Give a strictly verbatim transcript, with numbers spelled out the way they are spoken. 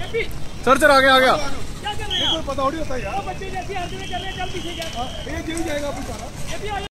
Sir sir आ गया आ गया। क्या कर रहे हैं? पता थोड़ी होता है यार। बच्चे जैसी हरकतें कर रहे हैं, चल पीछे जा। ये जेल जाएगा बेचारा।